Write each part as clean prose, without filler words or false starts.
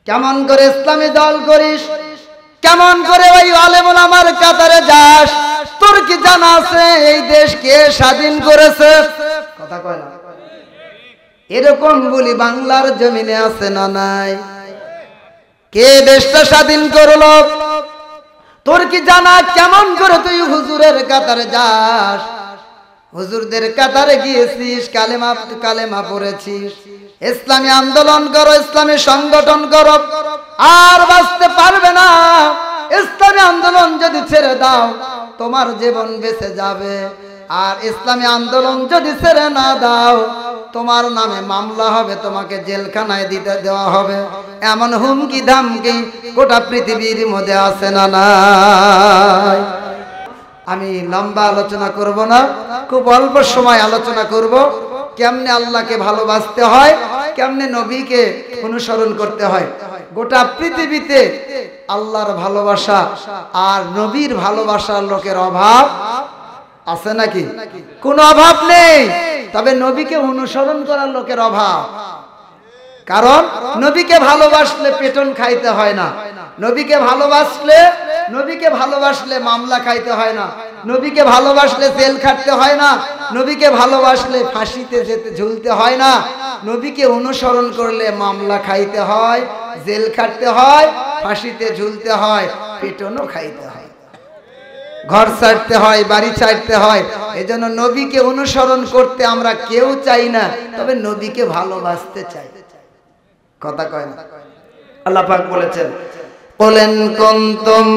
কেমন করে ইসলামী দল করিস, কেমন করে ওই আলেম ওলামার কাতারে যাস? তোর কি জানা আছে এই দেশ কে স্বাধীন করেছে? কথা কয় না। এরকম বলি বাংলার জমিনে আছে না নাই? কে দেশটা স্বাধীন করলো? তোর কি জানা কেমন করে তুই হুজুরের কাতারে যাস? হুজুরদের কাতারে গিয়েছিস, কালেমা পড়েছিস, ইসলামী আন্দোলন করো, ইসলামী সংগঠন করো, আর বাঁচতে পারবে না। ইসলামী আন্দোলন যদি ছেড়ে দাও তোমার জীবন বেঁচে যাবে, আর ইসলামী আন্দোলন যদি ছেড়ে না দাও তোমার নামে মামলা হবে, তোমাকে জেলখানায় দিতে দেওয়া হবে। এমন হুমকি ধামকি গোটা পৃথিবীর মধ্যে আছে না নাই? আমি লম্বা আলোচনা করব না, খুব অল্প সময় আলোচনা করব কেমনে আল্লাহকে ভালোবাসতে হয়, কেমনে নবীকে অনুসরণ করতে হয়। গোটা পৃথিবীতে আল্লাহর ভালোবাসা আর নবীর ভালোবাসার লোকের অভাব আছে নাকি? কোনো অভাব নেই, তবে নবীকে অনুসরণ করার লোকের অভাব। কারণ নবীকে ভালোবাসলে পেটন খাইতে হয় না, নবীকে ভালোবাসলে মামলা খাইতে হয় না, নবীকে ভালোবাসলে জেল খাটতে হয় না, নবীকে ভালোবাসলে ফাঁসিতে যেতে ঝুলতে হয় না। নবীকে অনুসরণ করলে মামলা খাইতে হয়, জেল খাটতে হয়, ফাঁসিতে ঝুলতে হয়, পেটনও খাইতে হয়, ঘর ছাড়তে হয়, বাড়ি ছাড়তে হয়। এজন্য নবীকে অনুসরণ করতে আমরা কেউ চাই না, তবে নবীকে ভালোবাসতে চাই। কথা কয় না? আল্লাহ পাক বলেছেন, কুল ইন কুনতুম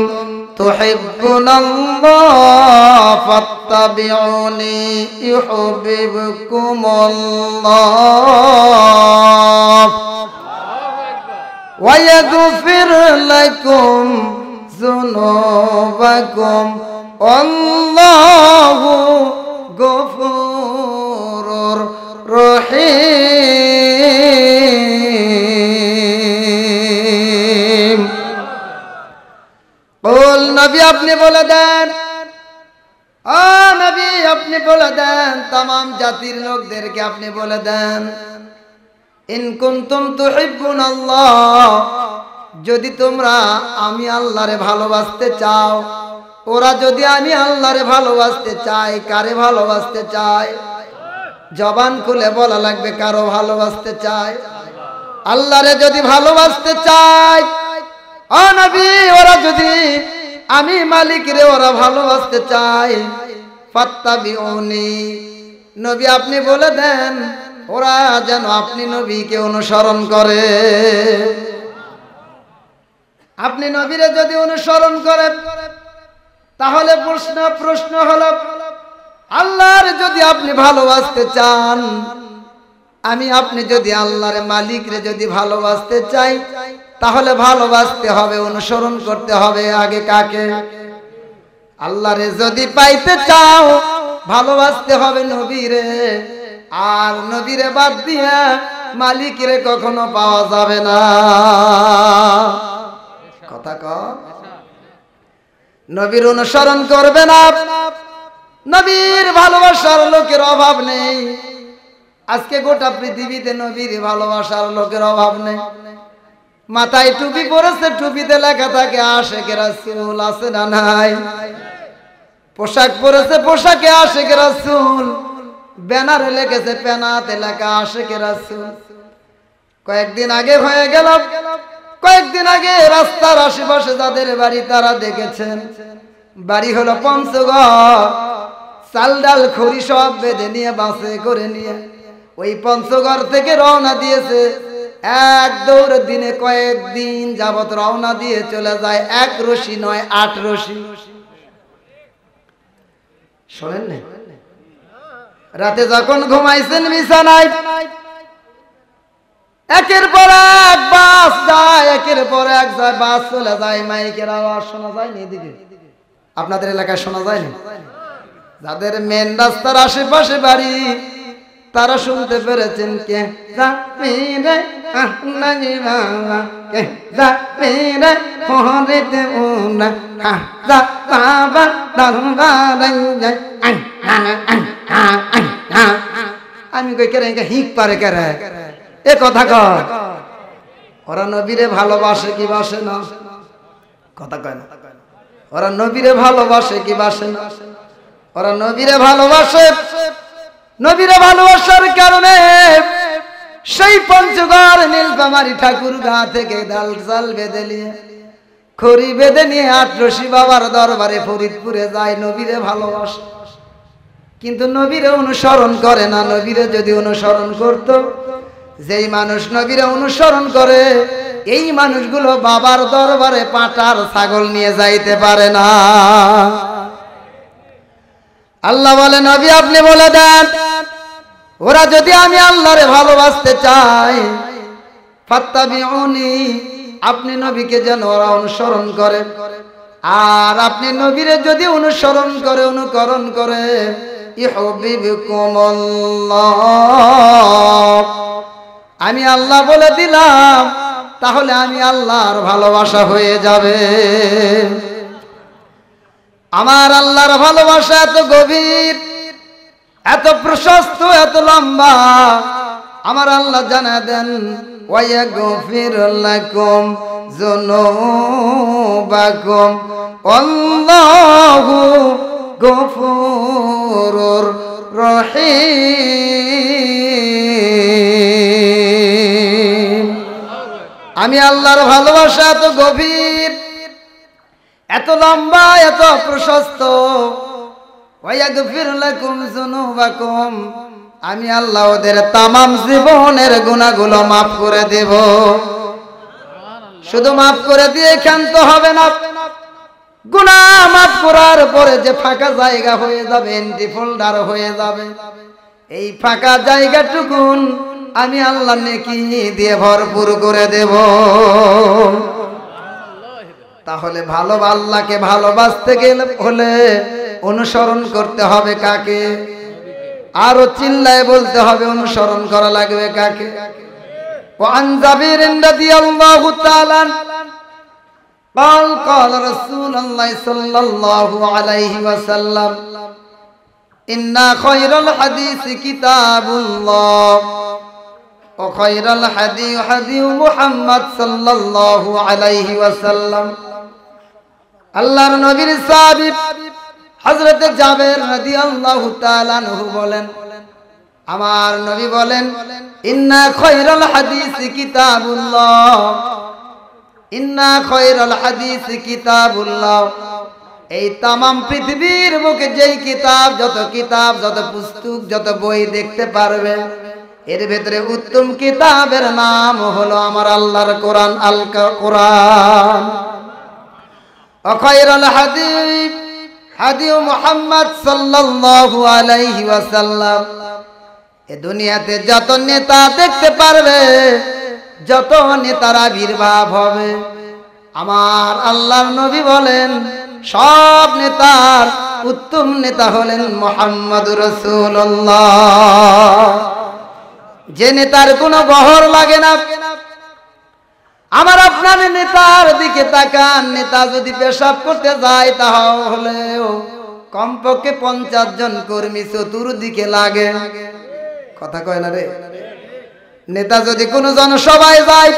তুহিব্বুনাল্লাহ ফাত্তাবিউনি ইউহিব্বুকুমুল্লাহ ওয়া ইয়াগফির লাকুম যুনুবাকুম আল্লাহু গফুরুর রহিম। বল নবী আপনি বলে দেন, নবী আপনি বলে দেন, तमाम জাতির লোকদেরকে আপনি বলে দেন, ইন কুনতুম তুহিব্বুনাল্লাহ, যদি তোমরা আমি আল্লাহরে ভালোবাসতে চাও। ওরা যদি আমি আল্লাহরে ভালোবাসতে চাই, কারে ভালোবাসতে চায়? জবান খুলে বলা লাগবে, কারো ভালোবাসতে চায়? আল্লাহরে যদি ভালোবাসতে চায়, ও নবী ওরা যদি আমি মালিকরে ওরা ভালোবাসতে চায়, ফাত্তাবিউনি, নবী আপনি বলে দেন ওরা যেন আপনি নবীকে অনুসরণ করে। আপনি নবীরে যদি অনুসরণ করেন তাহলে প্রশ্ন হলো, আল্লাহর যদি আপনি ভালোবাসতে চান, আমি আপনি যদি আল্লাহর মালিকরে যদি ভালোবাসতে চাই, তাহলে ভালোবাসতে হবে, অনুসরণ করতে হবে আগে কাকে? আল্লাহরে যদি পাইতে চাও ভালোবাসতে হবে নবীরে, আর নবীরে বাদ দিয়া মালিকরে কখনো পাওয়া যাবে না। কথা কও। নবীর অনুসরণ করবে না, নবীর ভালোবাসার লোকের অভাব নেই। আজকে গোটা পৃথিবীতে নবীর ভালোবাসার লোকের অভাব নেই। মাথায় টুপি পরেছে, টুপিতে লেখা থাকে আশিকে রাসূল, আছে না নাই? পোশাক পরেছে, পোশাকে আশিকে রাসূল, ব্যানারে লিখেছে পেনাতে লেখা আশিকে রাসূল। কয়েকদিন আগে হয়ে গেল, কয়েকদিন আগে রাস্তার আশেপাশে যাদের বাড়ি তারা দেখেছেন, বাড়ি হলো পঞ্চগড়, চাল ডাল খড়ি সব বেঁধে নিয়ে বাসে করে নিয়ে ওই পঞ্চগড় থেকে রওনা দিয়েছে। এক দৌড় দিনে কয়েকদিন যাবত রওনা দিয়ে চলে যায়, 1 রশি নয় 8 রশি। শোনেন না, রাতে যখন ঘুমাইছেন বিছানায়, একের পর এক বাস যায়, একের পর এক যায় বাস চলে যায়, মাইকের আওয়াজ শোনা যায় না এদিকে? আপনাদের এলাকায় শোনা যায় না? যাদের মেন রাস্তার আশেপাশে বাড়ি তারা শুনতে পেরেছেন, কে জামিনে আহনাজি বাবা, কে জামিনে ফরিতে উনা খাজা বাবা দরবারে যায়। আমি কই কেরে হিক পারে কেরে এ কথা কর। ওরা নবীরে ভালোবাসে কি বাসে না? কথা কয় না। ওরা নবীরে ভালোবাসে কি বাসে না? ওরা নবীরে ভালোবাসে। নবীরে ভালোবাসার কারণে সেই পঞ্চগড় নীলফামারী ঠাকুর গা থেকে ডাল চাল বেঁধে নিয়ে খড়ি বেঁধে নিয়ে আটরশি বাবার দরবারে ফরিদপুরে যায় নবীরে ভালোবাসে। কিন্তু নবীরে অনুসরণ করে না। নবীরে যদি অনুসরণ করত, যেই মানুষ নবীরে অনুসরণ করে এই মানুষগুলো বাবার দরবারে পাঁটার ছাগল নিয়ে যাইতে পারে না। আল্লাহ বলে নবী আপনি বলে দেন, ওরা যদি আমি আল্লাহরে ভালোবাসতে চাই, ফাত্তাবিউনি, আপনি নবীকে যেন ওরা অনুসরণ করে। আর আপনি নবীরে যদি অনুসরণ করে, অনুকরণ করে, ইউহিব্বুকুমুল্লাহ, আমি আল্লাহ বলে দিলাম, তাহলে আমি আল্লাহর ভালোবাসা হয়ে যাবে। আমার আল্লাহর ভালোবাসা এত গভীর, এত প্রশস্ত, এত লম্বা। আমার আল্লাহ জানা দেন, ওয়ায়াগফির লাকুম যুনুবাকুম আল্লাহু গফুরুর রহিম। আমি আল্লাহর ভালোবাসা এত গভীর, এত লম্বা, এত প্রশস্ত। ওয়ায়াগফির লাকুম যুনুবাকুম, আমি আল্লাহ ওদের তামাম জীবনের গুনাহগুলো মাফ করে দেব। শুধু মাফ করে দিয়ে ক্ষান্ত হবে না, গুনাহ মাফ করার পরে যে ফাঁকা জায়গা হয়ে যাবে, এন্টি ফোল্ডার হয়ে যাবে, এই ফাঁকা জায়গাটুকুন আমি আল্লাহ নেকি দিয়ে ভরপুর করে দেব। তাহলে ভালো আল্লাহকে ভালোবাসতে গেলে হলে অনুসরণ করতে হবে কাকে? আরো চিল্লায় বলতে হবে অনুসরণ করা লাগবে কাকে? وعن جابر رضي الله تعالى قال قال رسول الله صلى الله عليه وسلم إن خير الحديث كتاب الله وخير الهدي هدي محمد صلى الله عليه وسلم। আল্লাহর নবীর সাহাবী হযরত জাবের রাদিয়াল্লাহু তাআলা আনহু বলেন, আমার নবী বলেন, ইন্না খায়রাল হাদিসি কিতাবুল্লাহ, ইন্না খায়রাল হাদিসি কিতাবুল্লাহ। এই তামাম পৃথিবীর বুকে যেই কিতাব, যত পুস্তক, যত বই দেখতে পারবে, এর ভেতরে উত্তম কিতাবের নাম হলো আমার আল্লাহর কোরআন, আল কোরআন। ওয়া খায়রাল হাদিস হাদি মুহাম্মদ সাল্লাল্লাহু আলাইহি ওয়াসাল্লাম। এ দুনিয়াতে যত নেতা দেখতে পারবে, যত নেতার আবির্ভাব হবে, আমার আল্লাহর নবী বলেন সব নেতার উত্তম নেতা হলেন মুহাম্মদুর রাসূলুল্লাহ। যে নেতার কোনো বহর লাগে না। আমার আপনার নেতার দিকে তাকান, নেতা যদি পেশাব করতে যায় তাহলেও কমপক্ষে 50 জন কর্মী চতুর্দিকে লাগে। কথা কয় না রে? নেতা যদি কোনো জনসভায় যায়,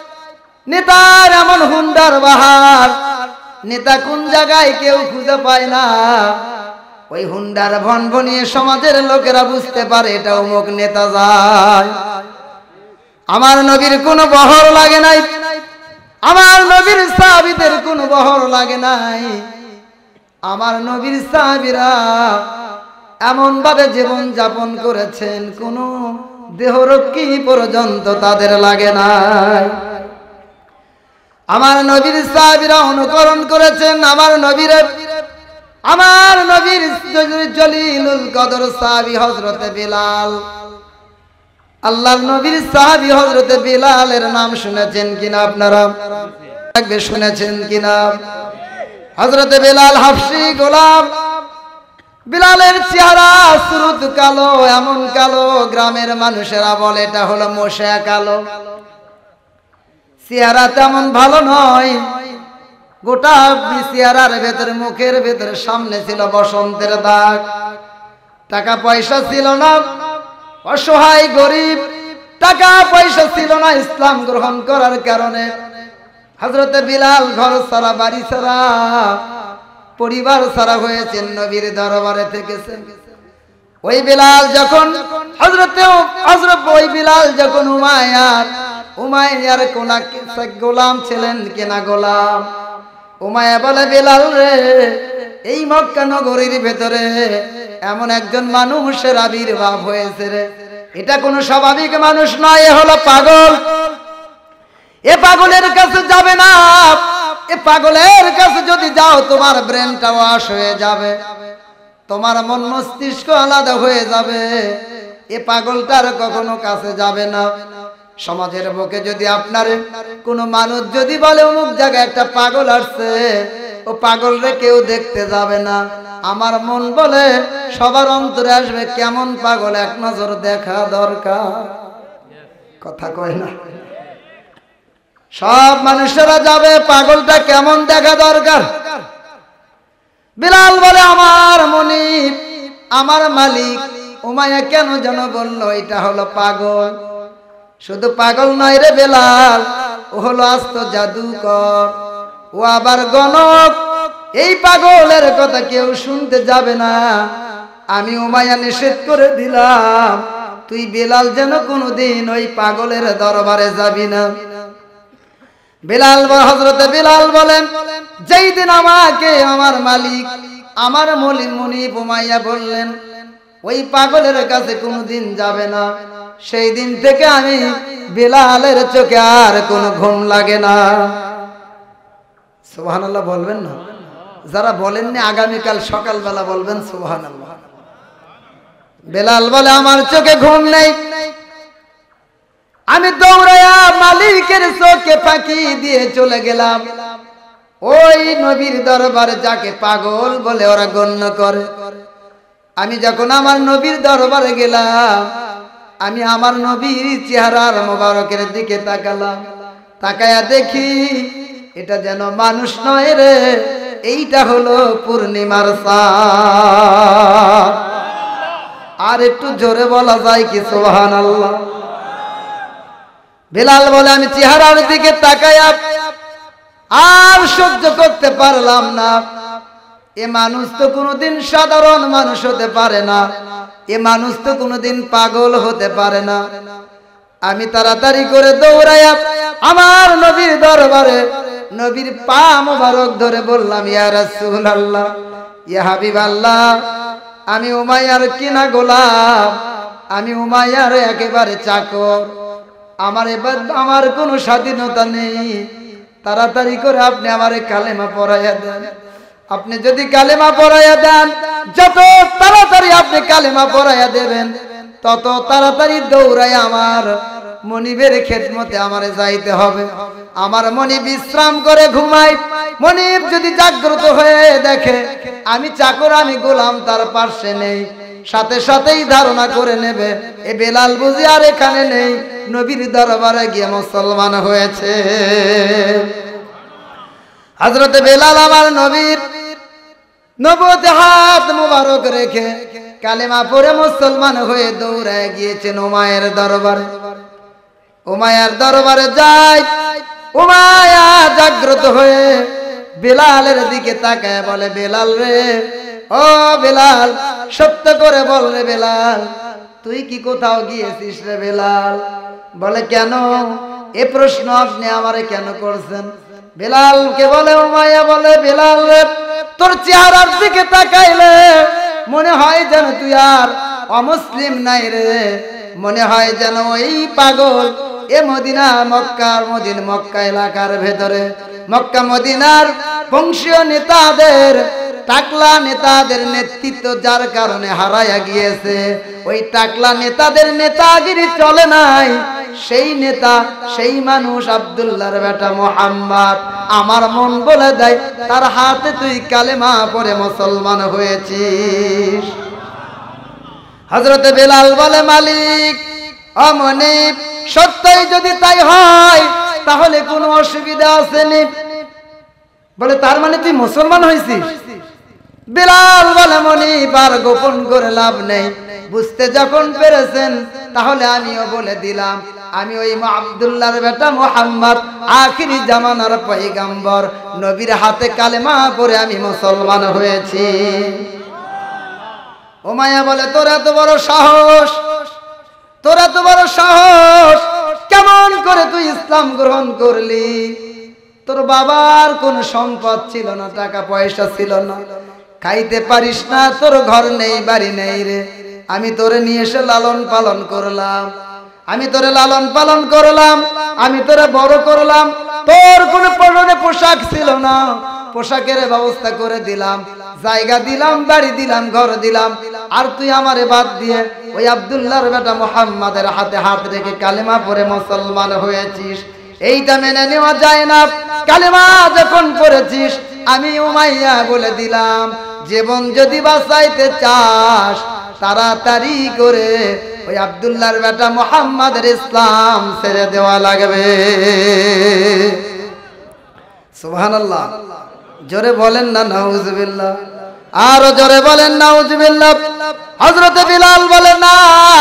নেতার এমন হুন্ডার বাহার, নেতা কোন জায়গায় কেউ খুঁজে পায় না। ওই হুন্ডার ভনভনিয়ে সমাজের লোকেরা বুঝতে পারে এটা অমুক নেতা যায়। আমার নবীর কোনো বহর লাগে নাই, আমার নবীর সাহাবীদের কোনো বহর লাগে নাই। আমার নবীর সাহাবীরা এমন ভাবে জীবন যাপন করেছেন, কোন দেহরক্ষী পর্যন্ত তাদের লাগে নাই। আমার নবীর সাহাবীরা অনুকরণ করেছেন আমার নবীর জলিলুল কদর সাহাবী হযরতে বিলাল। আল্লাহর নবীর সাহাবী হযরতে বিলালের নাম শুনেছেন কিনা আপনারা? শুনেছেন কিনা? হযরতে বিলাল হাবশী গোলাম। বিলালের চেহারা সুরুত কালো, এমন কালো গ্রামের মানুষেরা বলে এটা হলো মোশা কালো। চেহারা তেমন ভালো নয়, গোটা চেহারার ভেতরে, মুখের ভেতরে সামনে ছিল বসন্তের দাগ। টাকা পয়সা ছিল না, অসহায় গরিব, টাকা পয়সা ছিল না ইসলাম গ্রহণ করার কারণে। হযরতে বিলাল ঘর ছাড়া, বাড়ি ছাড়া, পরিবার ছাড়া হয়েছেন, নবীর দরবারে থেকেছেন। ওই বিলাল যখন ওই বিলাল যখন উমাইয়ার কোনা গোলাম ছিলেন, কেনা গোলাম। উমাইয়া বলে, বিলাল রে, এই মক্কা নগরীর ভেতরে এমন একজন মানুষের আবির্ভাব হয়েছে রে, এটা কোনো স্বাভাবিক মানুষ নয়, এ হলো পাগল। এ পাগলের কাছে যাবে না, এ পাগলের কাছে যদি যাও তোমার ব্রেনটা ওয়াশ হয়ে যাবে, তোমার মন মস্তিষ্ক আলাদা হয়ে যাবে। এ পাগলটার কখনো কাছে যাবে না। সমাজের বুকে যদি আপনার কোনো মানুষ যদি বলে অমুক জায়গায় একটা পাগল আসছে, ও পাগলরে কেউ দেখতে যাবে না। আমার মন বলে সবার অন্তরে আসবে, কেমন পাগল, এক নজর দেখা দরকার। কথা কয় না? সব মানুষেরা যাবে, পাগলটা কেমন দেখা দরকার। বিলাল বলে, আমার মনিব, আমার মালিক উমাইয়া কেন যেন বলল এটা হলো পাগল। শুধু পাগল নয় রে বেলাল, ও হলো আস্ত জাদুকর, ও আবার গণক। এই পাগলের কথা কেউ শুনতে যাবে না। আমি উমাইয়া নিষেধ করে দিলাম, তুই বেলাল যেন কোনোদিন ওই পাগলের দরবারে যাবি না। হযরতে বিলাল বলেন, যেই দিন আমাকে আমার মালিক, আমার মুনিব উমাইয়া বললেন ওই পাগলের কাছে কোনোদিন যাবে না, সেই দিন থেকে আমি বিলালের চোখে আর কোনো ঘুম লাগে না। সুবহানাল্লাহ বলবেন না? যারা বলেননি আগামীকাল সকালবেলা বলবেন সুবহানাল্লাহ। বিলাল বলে, আমার চোখে ঘুম নেই, আমি দৌড়ায়া মালিকের চোখে ফাঁকি দিয়ে চলে গেলাম ওই নবীর দরবারে, যাকে পাগল বলে ওরা গণ্য করে। আমি যখন আমার নবীর দরবারে গেলাম, আমি আমার নবীর চেহারার মোবারকের দিকে তাকালাম। তাকায়া দেখি এটা যেন মানুষ নয় রে, এইটা হলো পূর্ণিমার চাঁদ। আর একটু জোরে বলা যায় কি সুবহানাল্লাহ? বিলাল বলে, আমি চেহারার দিকে তাকায়া আর সহ্য করতে পারলাম না। এ মানুষ তো কোনোদিন সাধারণ মানুষ হতে পারে না, এ মানুষ তো কোনোদিন পাগল হতে পারে না। আমি তাড়াতাড়ি করে দৌড়াইয়া আমার নবীর দরবারে নবীর পা মোবারক ধরে বললাম, ইয়া রাসূলুল্লাহ, ইয়া হাবিবাল্লাহ, আমি উমাইয়ার কিনা গোলাম, আমি উমাইয়ার একেবারে চাকর, আমার কোনো স্বাধীনতা নেই। তাড়াতাড়ি করে আপনি আমারে কালেমা পড়াইয়া দেন। আপনি যদি কালেমা পড়াইয়া দেন, যত তাড়াতাড়ি আপনি কালেমা পড়াইয়া দেবেন, তত তাড়াতাড়ি দৌড়াই আমার মনিবের খেদমতে আমারে যাইতে হবে। আমার মনিব বিশ্রাম করে ঘুমায়। মনিব যদি জাগ্রত হয়ে দেখে আমি চাকর, আমি গোলাম তার পাশে নেই, সাথে সাথেই ধারণা করে নেবে এ বেলাল বুঝি আর এখানে নেই, নবীর দরবারে গিয়ে মুসলমান হয়েছে। হযরতে বেলাল আমার নবীর নবুয়তে হাত মোবারক রেখে কালেমা পড়ে মুসলমান হয়ে দৌড়ায় গিয়েছেন উমাইয়ার দরবারে। উমাইয়ার দরবারে যায়, উমাইয়া জাগ্রত হয়ে বেলালের দিকে তাকায় বলে, বেলাল রে, ও বেলাল, সত্য করে বল রে বেলাল, তুই কি কোথাও গিয়েছিস রে বেলাল? বলে, কেন? এ প্রশ্ন আপনি আমারে কেন করছেন? বেলালকে বলে উমাইয়া বলে, বেলাল রে, তোর চেহারার দিকে তাকাইলে মনে হয় যেন তুই আর অমুসলিম নাই রে, মনে হয় যেন ওই পাগল এ মদিনা মক্কা এলাকার ভেতরে মক্কা মদিনার বংশীয় নেতাদের, টাকলা নেতাদের নেতৃত্ব যার কারণে হারায়া গিয়েছে, ওই টাকলা নেতাদের নেতাগিরি চলে নাই, সেই নেতা সেই মানুষ আব্দুল্লাহর বেটা মুহাম্মদ। আমার মন বলে দেয় তার হাতে তুই কালেমা পড়ে মুসলমান হয়েছিস। হযরতে বেলাল বলে, মালিক ও মনিব, সত্যই যদি তাই হয় তাহলে কোনো অসুবিধা আসেনি। বলে, তার মানে তুই মুসলমান হয়েছিস? বেলাল বলে, মনিব আর গোপন করে লাভ নেই, বুঝতে যখন পেরেছেন তাহলে আমিও বলে দিলাম, আমি ওই আব্দুল্লাহর বেটা মুহাম্মদ আখিরি জামানার পয়গম্বর নবীর হাতে কালেমা পড়ে আমি মুসলমান হয়েছি। উমাইয়া বলে, তোর এত বড় সাহস, তোর এত বড় সাহস, কেমন করে তুই ইসলাম গ্রহণ করলি? তোর বাবার কোন সম্পদ ছিল না, টাকা পয়সা ছিল না, খাইতে পারিস না, তোর ঘর নেই, বাড়ি নেই রে। আমি তোরে নিয়ে এসে লালন পালন করলাম, আমি তোরে লালন পালন করলাম, আমি তোরে বড় করলাম। তোর কোনো পরনে পোশাক ছিল না, পোশাকের ব্যবস্থা করে দিলাম, জায়গা দিলাম, বাড়ি দিলাম, ঘর দিলাম। আর তুই আমারে বাদ দিয়ে ওই আব্দুল্লাহর বেটা মুহাম্মাদের হাতে হাত রেখে কালেমা পড়ে মুসলমান হয়েছিস। এইটা মেনে নেওয়া যায় না। কালেমা যখন পড়েছিস, আমি উমাইয়া বলে দিলাম, জীবন যদি বাঁচাইতে চাস তাড়াতাড়ি করে ওই আব্দুল্লাহর বেটা মুহাম্মাদের ইসলাম ছেড়ে দেওয়া লাগবে। সুবহানাল্লাহ, জোরে বলেন না নাউজুবিল্লাহ, আরো জোরে বলেন নাউজুবিল্লাহ। হযরত বিলাল বলেন, না,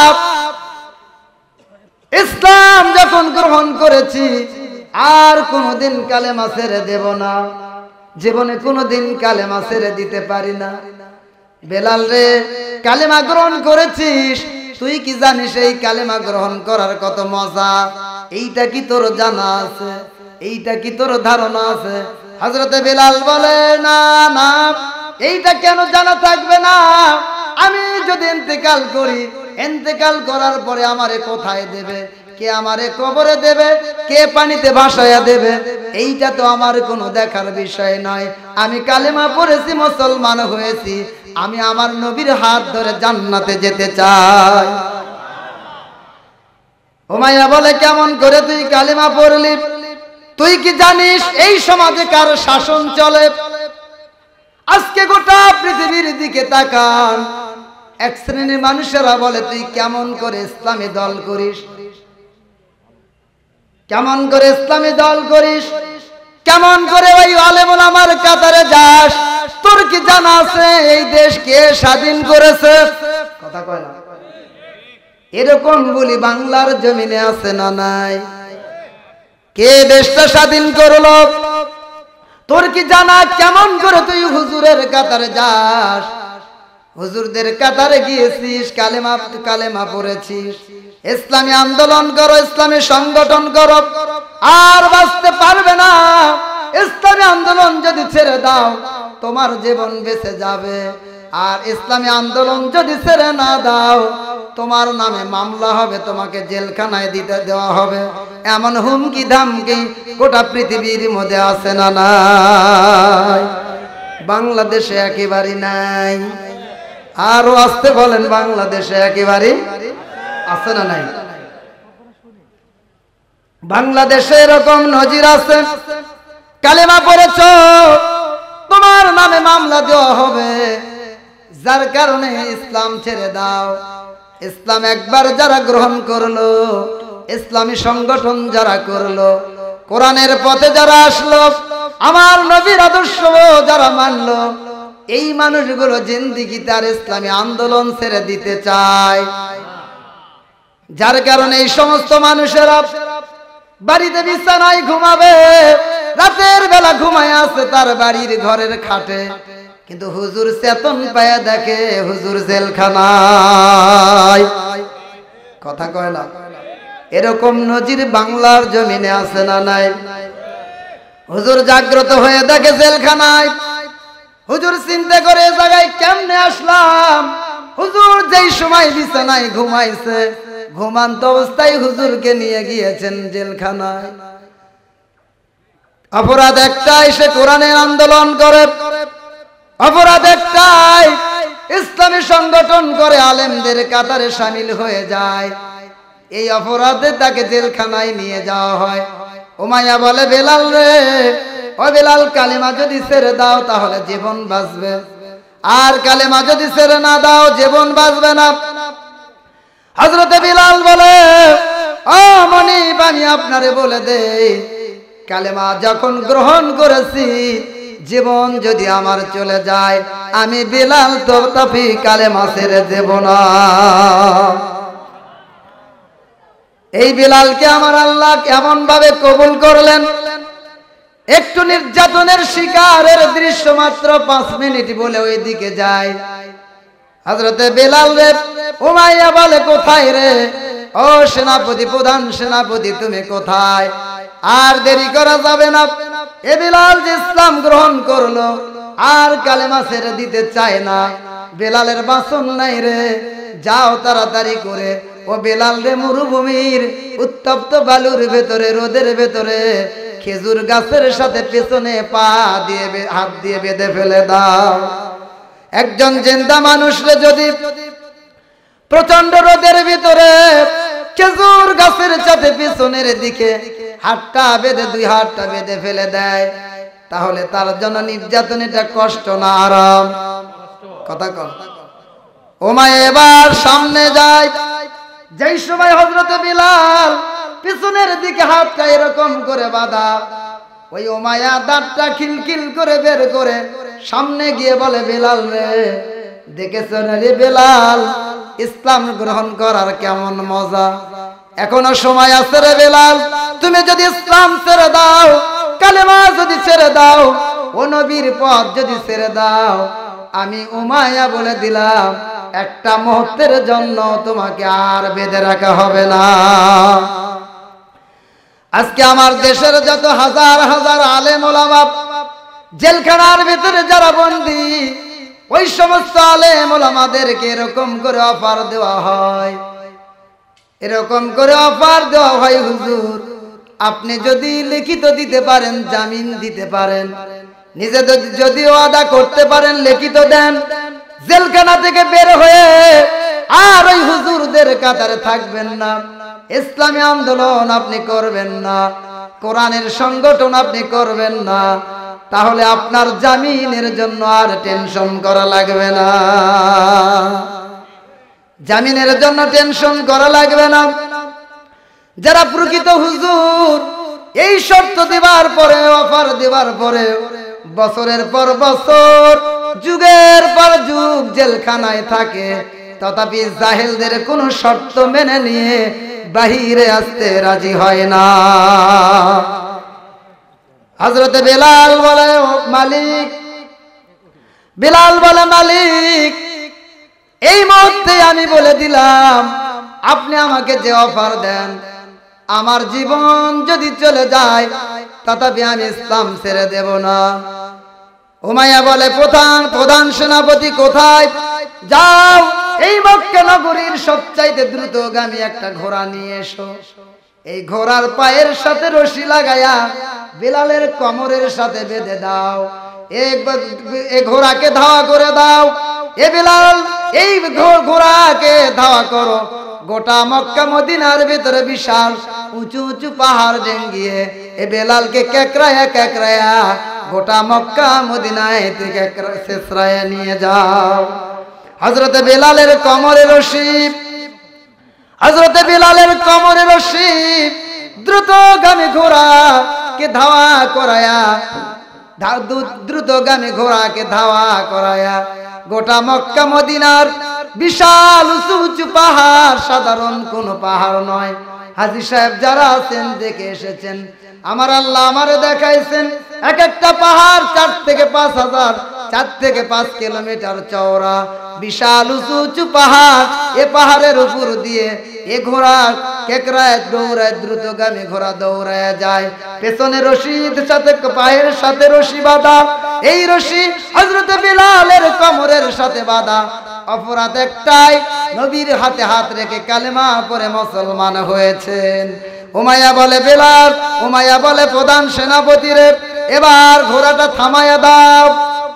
ইসলাম যখন গ্রহণ করেছি আর কোনোদিন কালেমা ছেড়ে দেব না, জীবনে কোনোদিন কালেমা ছেড়ে দিতে পারি না। বেলাল রে, কালেমা গ্রহণ করেছিস, তুই কি জানিস এই কালেমা গ্রহণ করার কত মজা? এইটা কি তোর জানা আছে? এইটা কি তোর ধারণা আছে? হযরতে বেলাল বলে, না না, এইটা কেন জানা থাকবে না? আমি যদি ইন্তেকাল করি, ইন্তেকাল করার পরে আমারে কোথায় দেবে? কে আমারে কবরে দেবে? কে পানিতে ভাসায়া দেবে? এইটা তো আমার কোনো দেখার বিষয় নয়। আমি কালেমা পড়েছি, মুসলমান হয়েছি, আমি আমার নবীর হাত ধরে জান্নাতে যেতে চাই। উমাইয়া বলে, কেমন করে তুই কালেমা পড়লি? তুই কি জানিস এই সমাজে কার শাসন চলে? আজকে গোটা পৃথিবীর দিকে তাকান, এক শ্রেণীর মানুষেরা বলে, তুই কেমন করে ইসলামী দল করিস? কেমন করে ইসলামী দল করিস? কেমন করে ওই আলেম ওলামার কাতারে যাস? তোর কি জানা আছে এই দেশ কে স্বাধীন করেছে? কথা কয় না। এরকম বলি বাংলার জমিনে আছে না নাই? কে দেশটা স্বাধীন করলো? তোর কি জানা? কেমন করে তুই হুজুরের কাতারে যাস? হুজুরদের কাতারে গিয়েছিস, কালেমা পড়েছিস, ইসলামী আন্দোলন করো, ইসলামী সংগঠন করো, আর বাঁচতে পারবে না। ইসলামী আন্দোলন যদি ছেড়ে দাও তোমার জীবন বেঁচে যাবে, আর ইসলামী আন্দোলন যদি ছেড়ে না দাও তোমার নামে মামলা হবে, তোমাকে জেলখানায় দিতে দেওয়া হবে। এমন হুমকি ধামকি গোটা পৃথিবীর মধ্যে আছে না নাই? বাংলাদেশে একেবারে নাই। আরো আসতে বলেন, বাংলাদেশে একেবারে আছে না নাই? বাংলাদেশে এরকম নজির আছে, কালেমা পড়েছো, তোমার নামে মামলা দেওয়া হবে, যার কারণে ইসলাম ছেড়ে দাও। ইসলাম একবার যারা গ্রহণ করলো, ইসলামী সংগঠন যারা করলো, কোরআনের পথে যারা আসলো, আমার নবীর আদর্শ যারা মানলো, এই মানুষগুলো জিন্দেগিতে আর ইসলামী আন্দোলন ছেড়ে দিতে চায়। যার কারণে এই সমস্ত মানুষেরা বাড়িতে বিছানায় ঘুমাবে, রাতের বেলা ঘুমায় আছে তার বাড়ির ঘরের খাটে, কিন্তু হুজুর চেতন পায়া দেখে হুজুর জেলখানায়। কথা কয় না? এরকম নজির বাংলার জমিনে আছে না নাই? হুজুর জাগ্রত হয়ে দেখে জেলখানায়। হুজুর চিন্তা করে এ জায়গায় কেমনে আসলাম? হুজুর যেই সময় বিছানায় ঘুমাইছে, ঘুমান্ত অবস্থায় হুজুরকে নিয়ে গিয়েছেন জেলখানায়। অপরাধ একটাই, সে কোরআনের আন্দোলন করে। অপরাধ একটাই, ইসলামী সংগঠন করে আলেমদের কাতারে শামিল হয়ে যায়। এই অপরাধে তাকে জেলখানায় নিয়ে যাওয়া হয়। উমাইয়া বলে, বেলাল রে, ও বেলাল, কালেমা যদি ছেড়ে দাও তাহলে জীবন বাঁচবে, আর কালেমা যদি ছেড়ে না দাও জীবন বাঁচবে না। হযরতে বিলাল বলে, ও মনিব, আমি আপনারে বলে দেই, কালেমা যখন গ্রহণ করেছি, জীবন যদি আমার চলে যায়, আমি বিলাল তথাপি কালেমা ছেড়ে দেব না। এই বিলালকে আমার আল্লাহ এমন ভাবে কবুল করলেন, একটু নির্যাতনের শিকারের দৃশ্য মাত্র 5 মিনিট বলে ওই দিকে যায়। হযরতে বিলাল রে উমাইয়া বলে, কোথায় রে? ও সেনাপতি, প্রধান সেনাপতি, তুমি কোথায়? আর দেরি করা যাবে না। এ বিলাল যে ইসলাম গ্রহণ করলো আর কালেমা ছেড়ে দিতে চায় না, বিলালের বাসন নাই রে, যাও তাড়াতাড়ি করে ও বিলাল রে মরুভূমির উত্তপ্ত বালুর ভেতরে, রোদের ভেতরে খেজুর গাছের সাথে পেছনে পা দিয়ে হাত দিয়ে বেঁধে ফেলে দাও। একজন জিন্দা মানুষরে যদি প্রচন্ড রোদের ভিতরে খেজুর গাছের সাথে পেছনের দিকে হাতটা বেঁধে, 2 হাতটা বেঁধে ফেলে দেয়, তাহলে তার জন্য নির্যাতন এটা কষ্ট না আরাম? কথা কর। উমাইয়া এবার সামনে যায়। যেই সময় হযরতে বিলাল পিছনের দিকে হাতটা এরকম করে বাঁধা, ওই উমাইয়া দাঁতটা খিলখিল করে বের করে সামনে গিয়ে বলে, বিলাল রে, দেখেছো না রে বিলাল, ইসলাম গ্রহণ করার কেমন মজা। এখনো সময় আছে রে বিলাল, তুমি যদি ইসলাম ছেড়ে দাও, কালেমা যদি ছেড়ে দাও, ও নবীর পথ যদি ছেড়ে দাও, আমি উমাইয়া বলে দিলাম একটা মুহূর্তের জন্য তোমাকে আর বেঁধে রাখা হবে না। আজকে আমার দেশের যত হাজার হাজার আলেম ওলামা জেলখানার ভিতরে যারা বন্দী, ওই সমস্ত আলেম ওলামাদেরকে এরকম করে অফার দেওয়া হয়, এরকম করে অফার দেওয়া হয়, হুজুর আপনি যদি লিখিত দিতে পারেন, জামিন দিতে পারেন, নিজে যদি ওয়াদা করতে পারেন, লিখিত দেন, জেলখানা থেকে বের হয়ে আর ওই হুজুরদের কাতারে থাকবেন না, ইসলামী আন্দোলন আপনি করবেন না, কোরআনের সংগঠন আপনি করবেন না, তাহলে আপনার জামিনের জন্য আর টেনশন করা লাগবে না, জামিনের জন্য টেনশন করা লাগবে না। যারা প্রকৃত হুজুর এই শর্ত দেওয়ার পরে, অফার দেওয়ার পরে বছরের পর বছর, যুগের পর যুগ জেলখানায় থাকে, তথাপি জাহেলদের কোনো শর্ত মেনে নিয়ে বাহিরে আসতে রাজি হয় না। হযরতে বিলাল বলে, মালিক, বিলাল বলে, মালিক এই মুহূর্তে আমি বলে দিলাম, আপনি আমাকে যে অফার দেন, আমার জীবন যদি চলে যায় তথাপি আমি ইসলাম ছেড়ে দেব না। উমাইয়া বলে, প্রধান সেনাপতি কোথায়? যাও এই মক্কা নগরীর সবচাইতে দ্রুতগামী একটা ঘোড়া নিয়ে এসো, এই ঘোড়ার পায়ের সাথে রশি লাগায়া বিলালের কোমরের সাথে বেঁধে দাও, এই ঘোড়াকে ধাওয়া করে দাও। এ বিলাল, এই ঘোড়াকে ধাওয়া করো, গোটা মক্কা মদিনার ভিতরে বিশাল উঁচু উঁচু পাহাড় ডেঙ্গিয়ে এ বেলালকে কেকড়ায়া কেকড়ায়া গোটা মক্কা মদিনায় থেকে শেষরায় নিয়ে যাও। হযরতে বেলালের কোমরে রশি, হযরতে বেলালের কোমরে রশি দ্রুতগামী ঘোড়াকে ধাওয়া করায়া, দ্রুতগামী ঘোড়াকে ধাওয়া করায়া গোটা মক্কা মদিনার বিশাল উঁচু উঁচু পাহাড়, সাধারণ কোন পাহাড় নয়। হাজী সাহেব যারা আছেন দেখে এসেছেন, আমার আল্লাহ আমারে দেখাইছেন, এক একটা পাহাড় 4 থেকে 5 কিলোমিটার চওড়া, বিশাল উঁচু উঁচু পাহাড়। এ পাহাড়ের উপর দিয়ে এ ঘোড়া কেকড়ায় দৌড়ায়, দ্রুতগামী ঘোড়া দৌড়ায় যায়, পেছনে রশির সাথে পায়ের সাথে রশি বাঁধা, এই রশি হযরতে বিলালের কোমরের সাথে বাঁধা। অপরাধ একটাই, নবীর হাতে হাত রেখে কালেমা পড়ে মুসলমান হয়েছেন। উমাইয়া বলে, বিলাল, উমাইয়া বলে, প্রধান সেনাপতি রে, এবার ঘোড়াটা থামায়া দাও,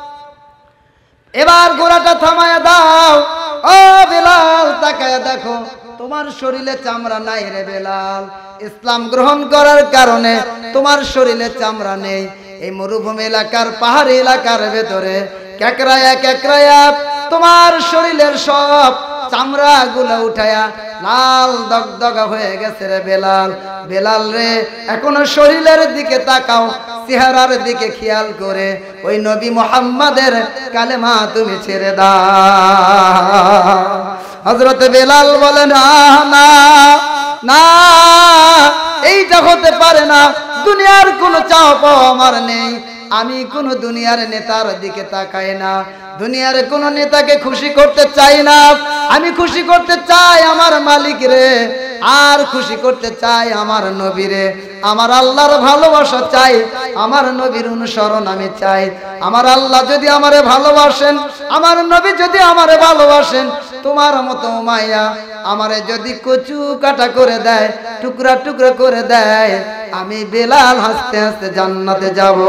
এবার ঘোড়াটা থামায়া দাও। ও বিলাল, তাকায়া দেখো, তোমার শরীরে চামড়া নাই রে বিলাল, ইসলাম গ্রহণ করার কারণে তোমার শরীরে চামড়া নেই। এই মরুভূমি এলাকার, পাহাড়ি এলাকার ভেতরে কেকড়ায়া কেকড়ায়া তোমার শরীরের সব চামড়া গুলো উঠায়া লাল দগদগা হয়ে গেছে রে বেলাল। বেলাল রে এখনো শরীরের দিকে তাকাও, চেহারার দিকে খেয়াল করে ওই নবী মুহাম্মাদের কালেমা তুমি ছেড়ে দাও। হযরত বেলাল বলে না না না, এইটা হতে পারে না, দুনিয়ার কোনো চাও পাওয়া আমার নেই, আমি কোনো দুনিয়ার নেতার দিকে তাকাই না, দুনিয়ার কোনো নেতাকে খুশি করতে চাই না, আমি খুশি করতে চাই আমার মালিক রে, আর খুশি করতে চাই আমার নবী রে, আমার আল্লাহর ভালোবাসা চাই, আমার নবীর অনুসরণ আমি চাই। আমার আল্লাহ যদি আমারে ভালোবাসেন, আমার নবী যদি আমারে ভালোবাসেন, তোমার মতো মায়া আমারে যদি কচু কাটা করে দেয়, টুকরা টুকরা করে দেয়, আমি বেলাল হাসতে হাসতে জান্নাতে যাব।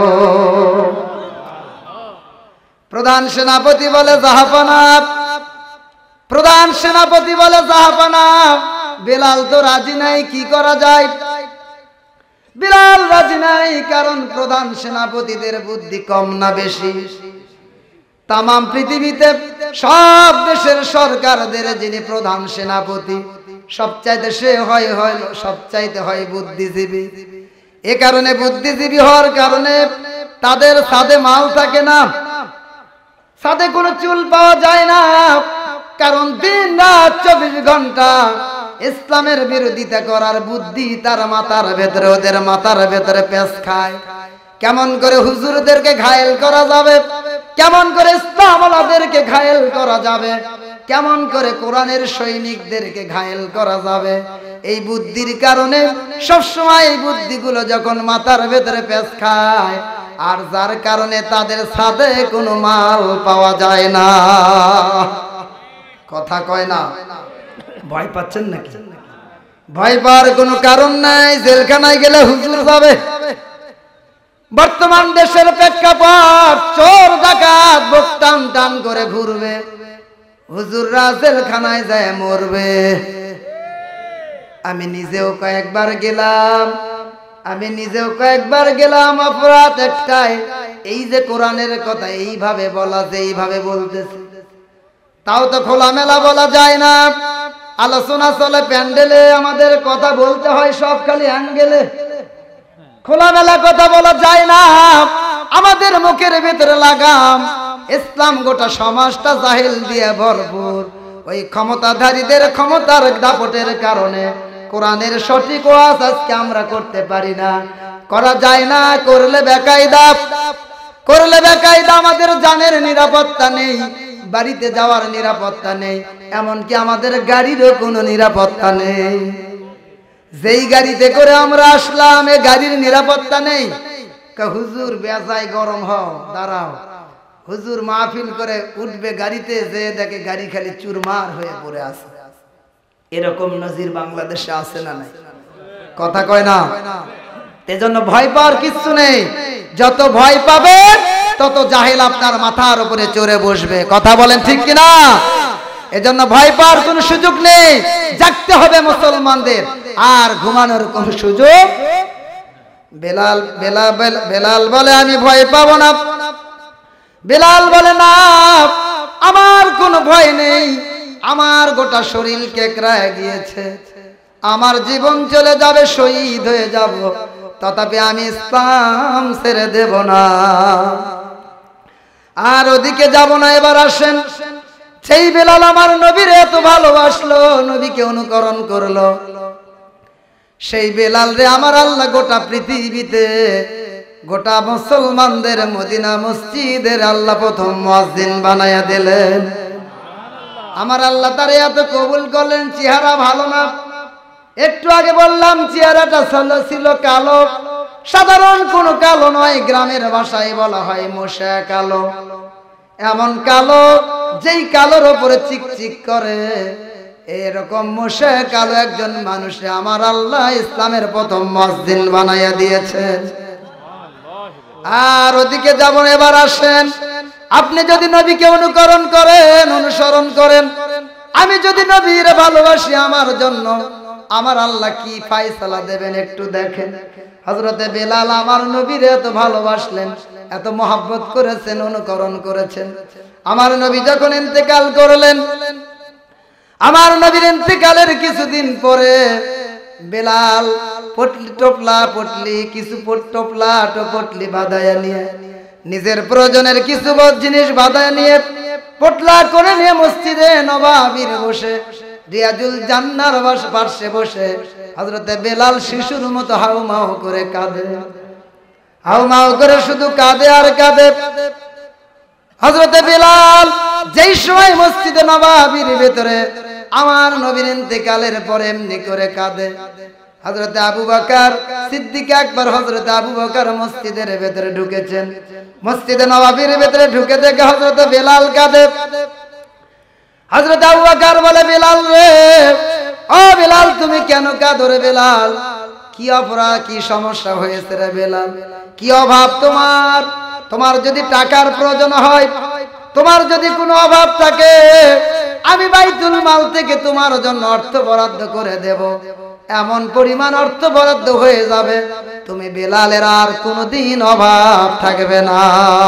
প্রধান সেনাপতি বলে জাহাপানা, প্রধান সেনাপতি বলে জাহাপানা, বেলাল তো রাজি নাই, কি করা যায়? বেলাল রাজি নাই, কারণ প্রধান সেনাপতিদের বুদ্ধি কম না বেশি? তাম পৃথিবীতে সব দেশের সরকারদের যিনি প্রধান সেনাপতি, সবচাইতে সে হয় সবচাইতে হয় বুদ্ধিজীবী। এ কারণে বুদ্ধিজীবী হওয়ার কারণে তাদের সাথে মাল থাকে না, সাথে কোনো চুল পাওয়া যায় না, কারণ দিন রাত 24 ঘন্টা ইসলামের বিরোধিতা করার বুদ্ধি তার মাথার ভেতরে, ওদের মাথার ভেতরে পেঁচ খায়। কেমন করে হুজুরদেরকে ঘায়েল করা যাবে, কেমন করে ইসলামওয়ালাদেরকে ঘায়েল করা যাবে, কেমন করে কোরআনের সৈনিকদেরকে ঘায়েল করা যাবে, এই বুদ্ধির কারণে সবসময় এই বুদ্ধিগুলো যখন মাথার ভেতরে পেঁচ খায়, আর যার কারণে তাদের সাথে কোনো মাল পাওয়া যায় না। কথা কয় না? ভয় পাচ্ছেন নাকি? ভয় পাওয়ার কোনো কারণ নাই, জেলখানায় গেলে হুজুর যাবে। বর্তমান দেশের প্রেক্ষাপট, চোর ডাকাত বুক টান টান করে ঘুরবে, হুজুররা জেলখানায় যায় মরবে। আমি নিজেও কয়েকবার গেলাম, অপরাধ একটাই, এই যে কোরআনের কথা এইভাবে বলা, যে এইভাবে বলতেছে, তাও তো খোলামেলা বলা যায় না, আলোচনা চলে প্যান্ডেলে, আমাদের কথা বলতে হয় সব খালি অ্যাঙ্গেলে, খোলামেলা কথা বলা যায় না, আমাদের মুখের ভিতরে লাগাম। ইসলাম গোটা সমাজটা জাহেল দিয়ে ভরপুর, ওই ক্ষমতাধারীদের ক্ষমতার দাপটের কারণে কোরআনের সঠিক ওয়াজ আজকে আমরা করতে পারি না, করা যায় না, করলে বেকায়দা, আমাদের জানের নিরাপত্তা নেই, বাড়িতে যাওয়ার নিরাপত্তা নেই, এমনকি আমাদের গাড়িরও কোনো নিরাপত্তা নেই। যেই গাড়িতে করে আমরা আসলাম, এই গাড়ির নিরাপত্তা নেই। হুজুর বেজায় গরম হও, দাঁড়াও, হুজুর মাহফিল করে উঠবে গাড়িতে, যে দেখে গাড়ি খালি চুরমার হয়ে পড়ে আছে। এরকম নজির বাংলাদেশে আছে না নাই? কথা কয় না? এজন্য ভয় পাওয়ার কিচ্ছু নেই, যত ভয় পাবে তত জাহেল আপনার মাথার উপরে চড়ে বসবে। কথা বলেন ঠিক কিনা? এজন্য ভয় পাওয়ার কোনো সুযোগ নেই, জাগতে হবে মুসলমানদের, আর ঘুমানোর কোনো সুযোগ। বেলাল বলে আমি ভয় পাবো না, বেলাল বলে না আমার কোনো ভয় নেই, আমার গোটা শরীর কেকড়ায় গিয়েছে, আমার জীবন চলে যাবে, শহীদ হয়ে যাব, তথাপি আমি ইসলাম ছেড়ে দেব না, আর ওদিকে যাব না। এবার আসেন, সেই বেলাল আমার নবীর এত ভালোবাসলো, নবীকে অনুকরণ করলো, সেই বেলাল রে আমার আল্লাহ গোটা পৃথিবীতে, গোটা মুসলমানদের মদিনা মসজিদের আল্লাহ প্রথম মুয়াজ্জিন বানায়া দিলেন। আমার আল্লাহ তারে এত কবুল করলেন, চেহারা ভালো না, একটু আগে বললাম চেহারাটা ছিল কালো, সাধারণ কোনো কালো নয়, গ্রামের ভাষায় বলা হয় মোশা কালো, এমন কালো যেই কালোর ওপরে চিকচিক করে, এরকম মোশা কালো একজন মানুষে আমার আল্লাহ ইসলামের প্রথম মুয়াজ্জিন বানাইয়া দিয়েছেন। আর ওদিকে যাব, এবার আসেন, আপনি যদি নবীকে অনুকরণ করেন, অনুসরণ করেন, আমি যদি নবীর ভালোবাসি, আমার জন্য আমার আল্লাহ কি ফায়সালা দেবেন একটু দেখেন। হযরতে বেলাল আমার নবীর এত ভালোবাসলেন, এত মহব্বত করেছেন, অনুকরণ করেছেন। আমার নবী যখন ইন্তেকাল করলেন, আমার নবীর ইন্তেকালের কিছুদিন পরে বেলাল পটলি টপলা পটলি কিছু টপলা টপটলি বাঁধাইয়া নিয়ে নিজের প্রয়োজনের কিছু জিনিস বাঁধাইয়া নিয়ে পটলা করে নিয়ে মসজিদে নবাবির বসে রিয়াজুল জান্নার পাশে বসে হযরতে বেলাল শিশুর মতো হাউমাউ করে কাঁদে, হাউমাউ করে শুধু কাঁদে আর কাঁদে। হযরতে বেলাল যেই সময় মসজিদে নবাবির ভেতরে আমার নবীর ইন্তেকালের পরে এমনি করে কাঁদে, হযরতে আবু বকর সিদ্দিক আকবর হযরতে আবু বকর মসজিদের ভেতরে ঢুকেছেন। মসজিদে নবাবির ভেতরে ঢুকে দেখে হযরতে বেলাল কাঁদে। হযরতে আবু বকর বলে, বেলাল রে, ও বেলাল তুমি কেন কাঁদো রে বেলাল? কি অপরাধ, কি সমস্যা হয়েছে রে বেলাল? কি অভাব তোমার? তোমার যদি টাকার প্রয়োজন হয়, তোমার যদি কোনো অভাব থাকে, আমি বাইতুল মাল থেকে তোমার জন্য অর্থ বরাদ্দ করে দেব। এমন পরিমাণ অর্থ বরাদ্দ হয়ে যাবে, তুমি বেলালের আর কোনোদিন অভাব থাকবে না।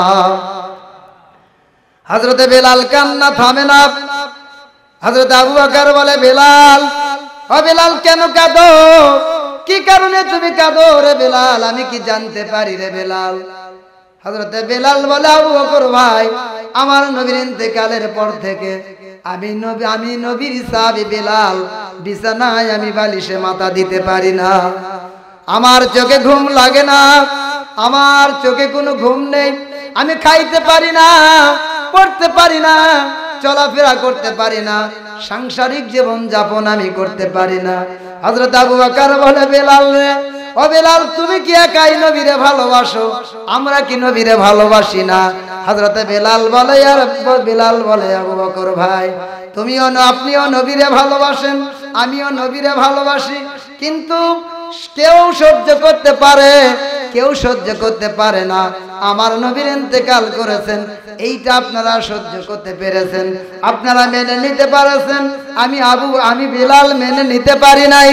হযরতে বেলাল কান্না থামে না। হযরতে আবু বকর বলে, বেলাল, ও বেলাল কেন কাঁদো? কি কারণে তুমি কাঁদো রে বেলাল? আমি কি জানতে পারি রে বেলাল? হযরতে বেলাল বলে, আবু বকর ভাই, আমার নবীর ইন্তেকালের পর থেকে আমি নবীর সাহাবী বেলাল বিছানায় আমি বালিশে মাথা দিতে পারি না। আমার চোখে ঘুম লাগে না, আমার চোখে কোনো ঘুম নেই। আমি খাইতে পারি না, পড়তে পারি না, চলাফেরা করতে পারি না, সাংসারিক জীবন যাপন আমি করতে পারি না। হযরত আবু বকর বলে, বেলাল রে, ও বেলাল তুমি কি একাই নবীরে ভালোবাসো? আমরা কি নবীরে ভালোবাসি না? হযরতে বেলাল বলে, আর বেলাল বলে, আবু বকর ভাই, তুমিও আপনিও নবীরে ভালোবাসেন, আমিও নবীরে ভালোবাসি, কিন্তু কেউ সহ্য করতে পারে, কেউ সহ্য করতে পারে না। আমার নবীর ইন্তেকাল করেছেন, এইটা আপনারা সহ্য করতে পেরেছেন, আপনারা মেনে নিতে পারেছেন। আমি বেলাল মেনে নিতে পারি নাই।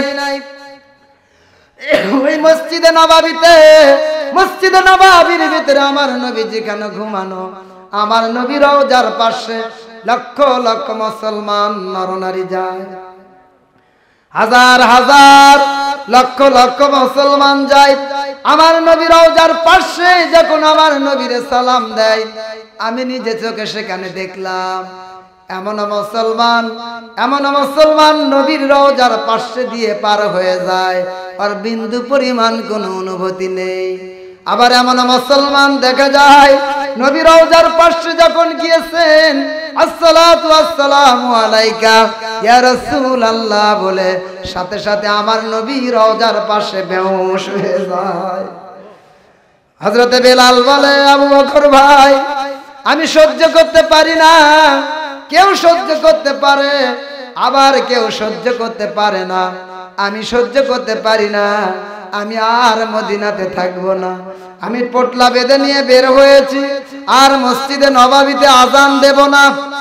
ওই মসজিদে নবাবির ভিতরে আমার নবী যেখানে ঘুমানো, আমার নবীর রওজার পাশে লক্ষ লক্ষ মুসলমান নরনারী যায়, হাজার হাজার লক্ষ লক্ষ মুসলমান যায়। আমার নবীর রওজার পাশে যখন আমার নবীরে সালাম দেয়, আমি নিজে চোখে সেখানে দেখলাম এমন মুসলমান নবীর রওজার পাশে দিয়ে পার হয়ে যায়, আর বিন্দু পরিমাণ কোনো অনুভূতি নেই। আবার এমন মুসলমান দেখা যায় নবী রওজার পাশে যখন গিয়েছেন, আসসালাতু ওয়াসসালামু আলাইকা ইয়া রাসূলুল্লাহ বলে সাথে সাথে আমার নবী রওজার পাশে বেহুশ হয়ে যায়। হযরতে বেলাল বলে, আবু বকর ভাই, আমি সহ্য করতে পারি না। কেউ সহ্য করতে পারে, আবার কেউ সহ্য করতে পারে না। আমি সহ্য করতে পারি না, আমি আর মদিনাতে থাকবো না। আমি পটলা বেঁধে নিয়ে বের হয়েছি, আর মসজিদে নবাবিতে আজান দেব না,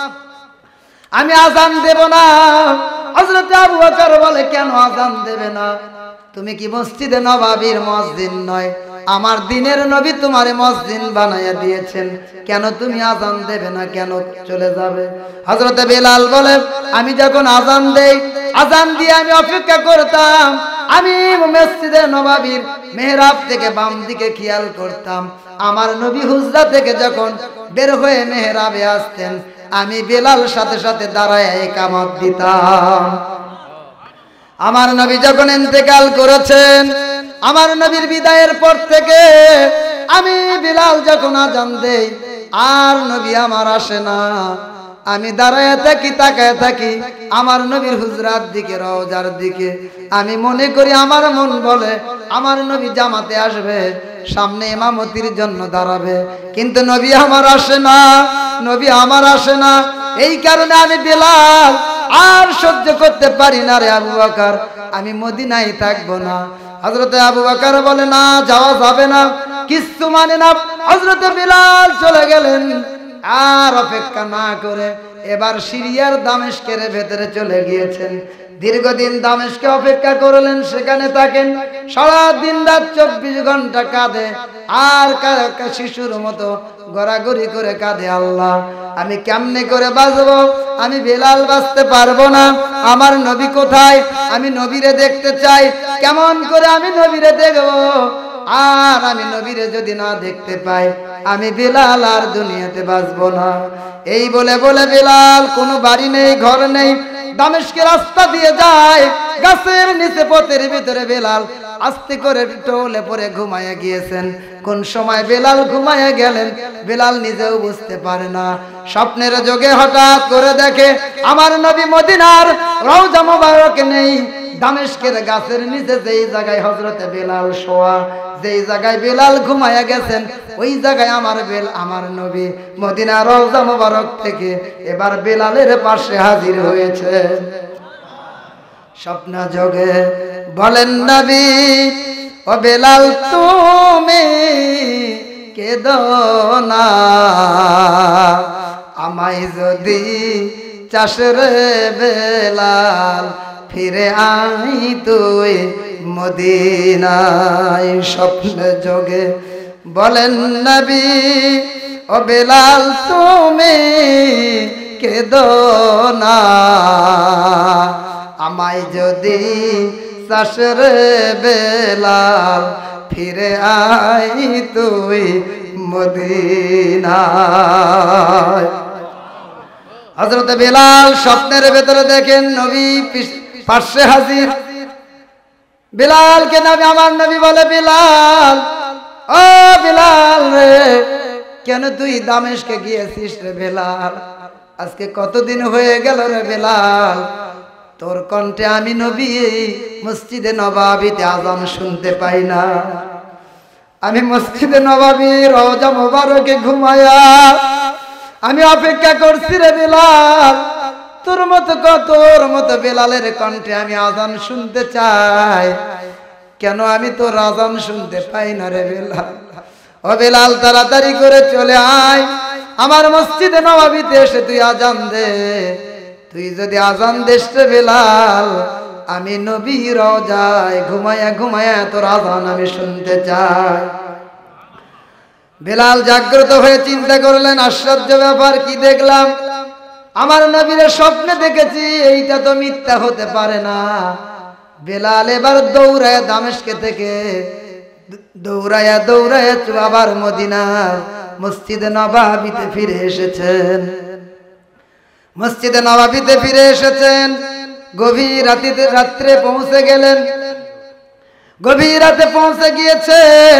আমি আজান দেব না। হযরত আবু বকর বলে, কেন আজান দেবে না? তুমি কি মসজিদে নবাবির মুয়াজ্জিন নয়? আমার দিনের নবী তোমারে মুয়াজ্জিন বানাইয়া দিয়েছেন, কেন তুমি আজান দেবে না? কেন চলে যাবে? হযরত বেলাল বলে, আমি যখন আজান দেই, আজান দিয়ে আমি অপেক্ষা করতাম, আমি মসজিদে নবাবির মেহরাব থেকে বাম দিকে খেয়াল করতাম, আমার নবী হুজরা থেকে যখন বের হয়ে মেহরাবে আসতেন, আমি বেলাল সাথে সাথে দাঁড়ায় ইকামত দিতাম। আমার নবী যখন ইন্তেকাল করেছেন, আমার নবীর বিদায়ের পর থেকে আমি বেলাল যখন আজান দেই, আর নবী আমার আসে না, আমি দাঁড়ায় থাকি, তাকায় থাকি আমার নবীর হুজরার দিকে, রওজার দিকে। আমি মনে করি, আমার মন বলে আমার নবী জামাতে আসবে, সামনে ইমামতির জন্য দাঁড়াবে, কিন্তু নবী আমার আসে না, নবী আমার আসে না। এই কারণে আমি বেলাল আর সহ্য করতে পারি না রে আবু বকর, আমি মদিনায় থাকবো না। হযরতে আবু বকর বলে, না, যাওয়া যাবে না, কিছু মানে না। হযরতে বেলাল চলে গেলেন, আর অপেক্ষা না করে এবার সিরিয়ার দামেস্কের ভেতরে চলে গিয়েছেন। দীর্ঘদিন দামেস্কে অপেক্ষা করলেন, সেখানে থাকেন, সারা দিন রাত 24 ঘন্টা কাঁদে, আর শিশুর মতো গড়াগড়ি করে কাঁদে। আল্লাহ আমি কেমনে করে বাঁচবো? আমি বেলাল বাঁচতে পারবো না। আমার নবী কোথায়? আমি নবীরে দেখতে চাই। কেমন করে আমি নবীরে দেখবো? আর আমি নবীরে যদি না দেখতে পাই, আমি বেলাল আর দুনিয়াতে বাঁচবো না। এই বলে বলে বেলাল, কোনো বাড়ি নেই, ঘর নেই, দামেস্কের রাস্তা দিয়ে যায়। গাছের নিচে পথের ভিতরে বেলাল আস্তে করে টোলে পরে ঘুমায়া গিয়েছেন। কোন সময় বেলাল ঘুমায়া গেলেন বেলাল নিজেও বুঝতে পারে না। স্বপ্নের যোগে হঠাৎ করে দেখে আমার নবী মদিনার রওজা মোবারক নেই। দামেস্কের গাছের নিচে যেই জায়গায় হযরতে বেলাল শোয়া, যেই জায়গায় বেলাল ঘুমায়া গেছেন, ওই জায়গায় আমার নবী মদিনার রওজা মোবারক থেকে এবার বেলালের পাশে হাজির হয়েছে। স্বপ্ন যোগে বলেন নবী, ও বেলাল তুমি কেঁদো না, আমায় যদি চাস রে বেলাল, ফিরে আই তুই মদিনায়। স্বপ্ন যোগে বলেন নবী, ও বেলাল তুমি কেঁদো না, আমায় যদি চাস রে বেলাল, ফিরে আই তুই মদিনায়। হযরত বেলাল স্বপ্নের ভেতরে দেখেন নবী পাশে হাজির। বেলালকে নবী, আমার নবী বলে, বেলাল, ও বেলাল রে, কেন তুই দামেস্কে গিয়েছিস রে বেলাল? আজকে কতদিন হয়ে গেল রে বেলাল, তোর কণ্ঠে আমি নবী মসজিদে নবাবিতে আযান শুনতে পাই না। আমি মসজিদে নবাবী রওজা মোবারকে ঘুমায়া আমি অপেক্ষা করছি রে বেলাল, তোর মতো বেলালের কণ্ঠে আমি আযান শুনতে চাই, কেন আমি তোর আযান শুনতে পাই না রে বেলাল? ও বেলাল, তাড়াতাড়ি করে চলে আয়, আমার মসজিদে নবাবিতে এসে তুই আযান দে। তুই যদি আযান দিস রে বেলাল, আমি নবী রওজায় ঘুমায়া ঘুমায়া তোর আযান আমি শুনতে চাই। বেলাল জাগ্রত হয়ে চিন্তা করলেন, আশ্চর্য ব্যাপার, কি দেখলাম? আমার নবীর স্বপ্নে দেখেছি, এইটা তো মিথ্যা হতে পারে না। বেলাল এবার দৌড়ায় দামেস্কে থেকে দৌড়ায়া আবার মদিনার মসজিদে নবাবিতে ফিরে এসেছেন। মসজিদে নবাবিতে ফিরে এসেছেন, গভীর রাত্রে পৌঁছে গেলেন। গভীর রাতে পৌঁছে গিয়েছেন,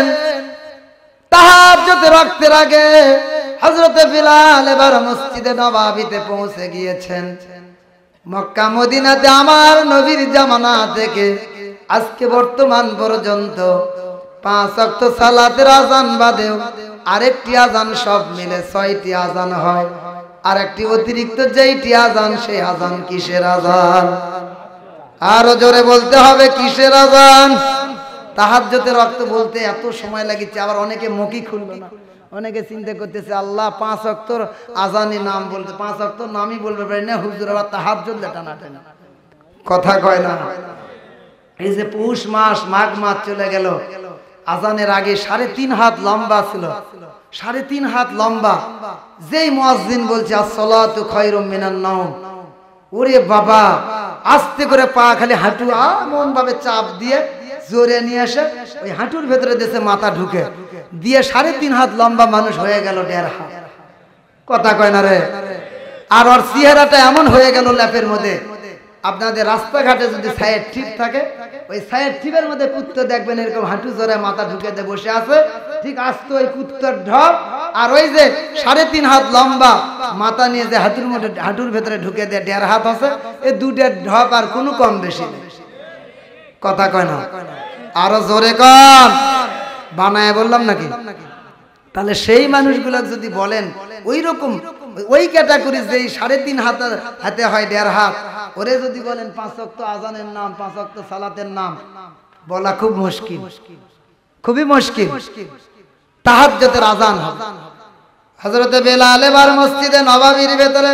তাহাজ্জুদের রক্তের আগে হযরতে বেলাল এবার মসজিদে নবাবিতে পৌঁছে গিয়েছেন। মক্কা মদিনাতে আমার নবীর জামানা থেকে আজকে বর্তমান পর্যন্ত 5 ওয়াক্ত সালাতের আযান বাদেও আরেকটি আযান, সব মিলে 6টি আযান হয়। আর একটি অতিরিক্ত যেইটি আযান, সেই আযান কিসের আযান? আরো জোরে বলতে হবে, কিসের আযান? তাহাজ্জুদের ওয়াক্ত বলতে এত সময় লাগিছে, আবার অনেকে মুখই খুলবে না। অনেকে চিন্তা করতেছে আল্লাহ 5 ওয়াক্তর আযানের নাম বলতে, 5 ওয়াক্তর নামই বলবে পারে না, হুজুর আবার তাহাজ্জুদ টানাটানি কথা কয় না। এই যে পৌষ মাস, মাঘ মাস চলে গেল, আযানের আগে 3.5 হাত লম্বা ছিল, 3.5 হাত লম্বা। যেই মুয়াজ্জিন বলছে আসসালাতু খায়রুম মিনান নাওম, ওরে বাবা, আস্তে করে পা খালি হাঁটু এমন ভাবে চাপ দিয়ে জোরে নিয়ে আসে, ওই হাঁটুর ভেতরে দেশে মাথা ঢুকে দিয়ে 3.5 হাত লম্বা মানুষ হয়ে গেল 1.5 হাত। কথা কয় না রে? আর ওর চেহারাটা এমন হয়ে গেল ল্যাপের মধ্যে। আপনাদের রাস্তাঘাটে যদি সাইড ঠিক থাকে, ওই সাইড ঠিপের মধ্যে কুত্তা দেখবেন এরকম হাঁটু জোরে মাথা ঢুকে দিয়ে বসে আছে, ঠিক আস্তে ওই কুত্তার ঢপ, আর ওই যে 3.5 হাত লম্বা মাথা নিয়ে যে হাঁটুর ভেতরে ঢুকে দিয়ে 1.5 হাত আছে, এই 2টা ঢপ, আর কোনো কম বেশি নেই। কথা কয় না? আরো জোরে কন, বানায় বললাম নাকি? তাহলে সেই মানুষগুলো যদি বলেন ওই রকম ওই ক্যাটাগরি যে 3.5 হাতে হয় 1.5 হাত, ওরে যদি বলেন 5 ওয়াক্ত আযানের নাম, 5 ওয়াক্ত সালাতের নাম বলা খুব মুশকিল, খুবই মুশকিল। তাহাজ্জুদের আযান হবে। হযরতে বেলাল এবার মসজিদে নববীর ভেতরে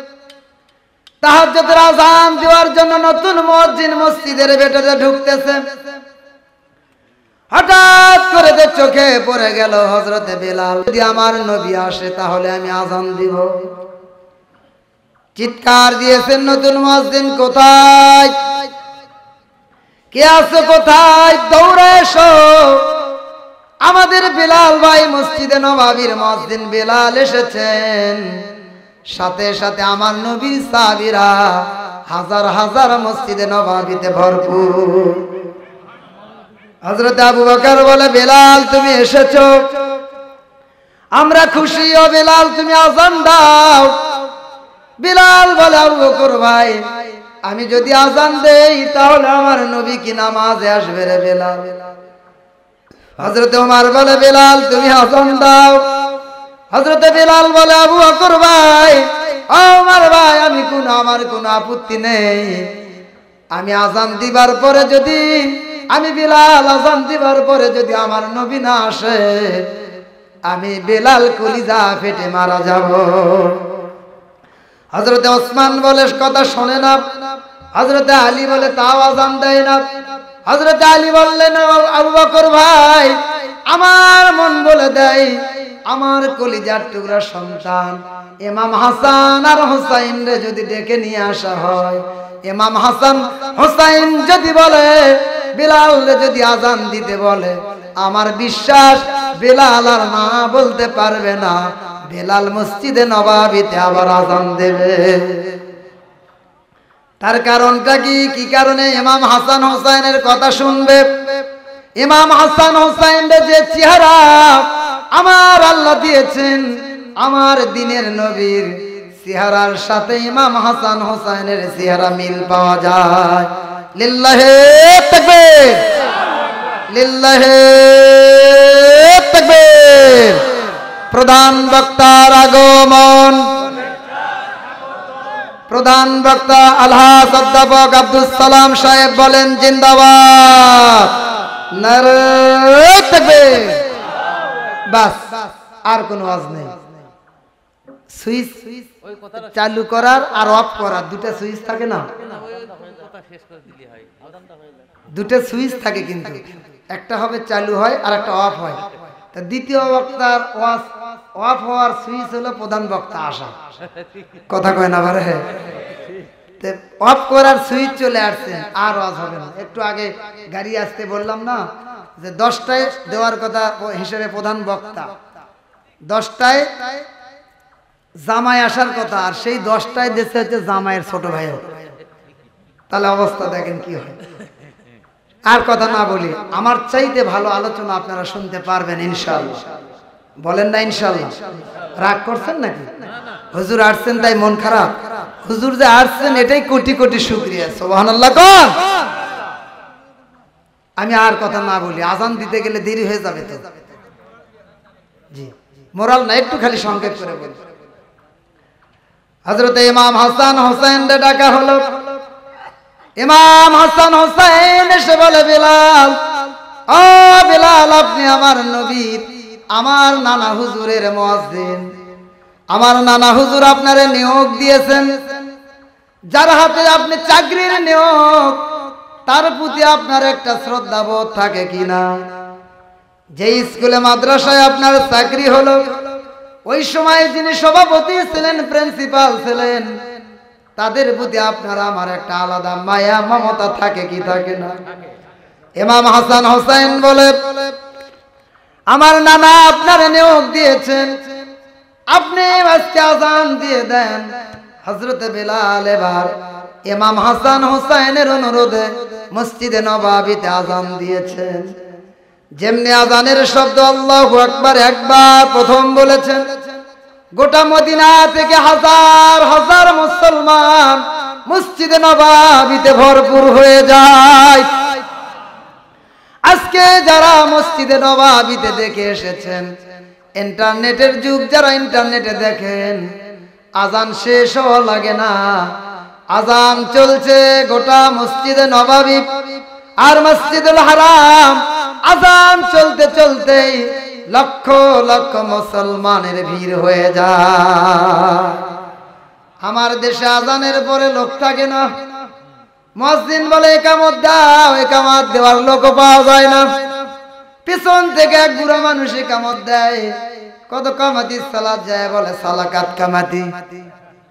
তাহাজ্জুদের আযান দেওয়ার জন্য নতুন মুয়াজ্জিন মসজিদের ভেতরে ঢুকতেছে। হঠাৎ করে চোখে পড়ে গেল হযরতে বেলাল, যদি আমার নবী আসে তাহলে আমি আযান দিব। চিৎকার দিয়েছেন নতুন মুয়াজ্জিন কোথায়, কে আছো কোথায়, দৌড়ে এসো। আমাদের বেলাল ভাই মসজিদে নববীর মুয়াজ্জিন বেলাল এসেছেন। সাথে সাথে আমার নবীর সাহাবীরা হাজার হাজার মসজিদে নববীতে ভরপুর। হযরত আবু বকর বলে, বেলাল তুমি এসেছো, আমরা খুশি। ও বেলাল তুমি আযান দাও। বেলাল বলে, আবু বকর ভাই আমি যদি আযান দেই তাহলে আমার নবী কি নামাজে আসবে রে বেলাল। হযরত ওমর বলে, বেলাল তুমি আযান দাও। হযরত বেলাল বলে, আবু বকর ভাই ও ওমর ভাই আমার কোনো আপত্তি নেই। আমি আযান দিবার পরে যদি আমি বেলাল আযান দিবার পরে যদি আমার নবী না আসে আমি বেলাল কলিজা ফেটে মারা যাব। হযরত ওসমান বলে, কথা শোনে না। হযরত আলী বলে, তাও আযান দেয় না। হযরত আলী বললেন, আবু বকর ভাই আমার মন বলে দেয় আমার কলিজার টুকরা সন্তান ইমাম হাসান আর হুসাইন রে যদি ডেকে নিয়ে আসা হয়, ইমাম হাসান হুসাইন যদি বলে বেলাল রে যদি আযান দিতে বলে, আমার বিশ্বাস বেলাল আর না বলতে পারবে না, বেলাল মসজিদে নববীতে আবার আযান দেবে। তার কারণটা কি কারণে ইমাম হাসান হুসাইনের কথা শুনবে? ইমাম হাসান হুসাইনের যে চেহারা আমার আল্লাহ দিয়েছেন, আমার দিনের নবীর চেহারার সাথে ইমাম হাসান হুসাইনের চেহারা মিল পাওয়া যায়। লিল্লাহে তাকবীর, লিল্লাহে তাকবীর। প্রধান বক্তার আগমন। প্রধান বক্তা আলহাজ অধ্যাপক আব্দুল সালাম সাহেব বলেন, জিন্দাবাদ, নারে তাকবীর। বাস, আর কোনো আওয়াজ নেই। সুইচ চালু করার আর অফ করার দুটো সুইচ থাকে না, দুটো সুইচ থাকে, কিন্তু একটা হবে চালু হয় আর একটা অফ হয়। তা দ্বিতীয় বক্তার অফ হওয়ার সুইচ হলো প্রধান বক্তা আসা। কথা কয় না ভারে, অফ করার সুইচ চলে আসছে, আর আওয়াজ হবে না। একটু আগে গাড়ি আসতে বললাম না যে 10টায় দেওয়ার কথা হিসেবে প্রধান বক্তা, 10টায় জামাই আসার কথা, আর সেই 10টায় দেশে হচ্ছে জামাইয়ের ছোট ভাই। তাহলে অবস্থা দেখেন কি হয়। আর কথা না বলি, আমার চাইতে ভালো আলোচনা আপনারা শুনতে পারবেন ইনশাআল্লাহ। বলেন না ইনশাআল্লাহ? রাগ করছেন নাকি? হুজুর আসছেন তাই মন খারাপ? হুজুর যে আসছেন এটাই কোটি কোটি শুকরিয়া। সুবহানাল্লাহ কোন। আমি আর কথা না বলি, আজান দিতে গেলে দেরি হয়ে যাবে তো। জি, মোরাল না, একটু খালি সংক্ষেপ করে বলি। হযরত ইমাম হাসান হোসেন ডাকা হলো। ইমাম হাসান হোসেন এসে বলে, বেলাল, ও বেলাল আপনি আমার নবীর, আমার নানা হুজুরের মুয়াজ্জিন। আমার নানা হুজুর আপনারে নিয়োগ দিয়েছেন, যার হাতে আপনি চাকরির নিয়োগ, তার প্রতি আপনার একটা শ্রদ্ধাবোধ থাকে কিনা? যে স্কুলে মাদ্রাসায় আপনার চাকরি হলো, ওই সময় যিনি সভাপতি ছিলেন, প্রিন্সিপাল ছিলেন, তাদের প্রতি আপনার আমার একটা আলাদা মায়া মমতা থাকে কি থাকে না? ইমাম হাসান হোসেন বলে, আমার নানা আপনার নিয়োগ দিয়েছেন, আপনি আজকে আযান দিয়ে দেন। হযরত বেলাল এবার ইমাম হাসান হোসেনের অনুরোধে মসজিদে নববীতে আযান দিয়েছেন। যেমনি আযানের শব্দ আল্লাহু আকবার একবার প্রথম বলেছেন, গোটা মদিনা থেকে হাজার হাজার মুসলমান মসজিদে নববীতে ভরপুর হয়ে যায়। আজকে যারা মসজিদে নববীতে দেখে এসেছেন, ইন্টারনেটের যুগ, যারা ইন্টারনেটে দেখেন, আযান শেষ হওয়া লাগে না, আযান চলছে গোটা মসজিদে নববী আর মসজিদুল হারাম। আযান চলতে চলতে লক্ষ লক্ষ মুসলমানের ভিড় হয়ে যায়। আমার দেশে আযানের পরে লোক থাকে না, মুয়াজ্জিন বলে একামত দাও, একামত দেওয়ার লোক পাওয়া যায় না। পিছন থেকে এক বুড়া মানুষ একামত দেয়, কত কামাতি সালাত যায়, বলে সালাকাত কামাতি।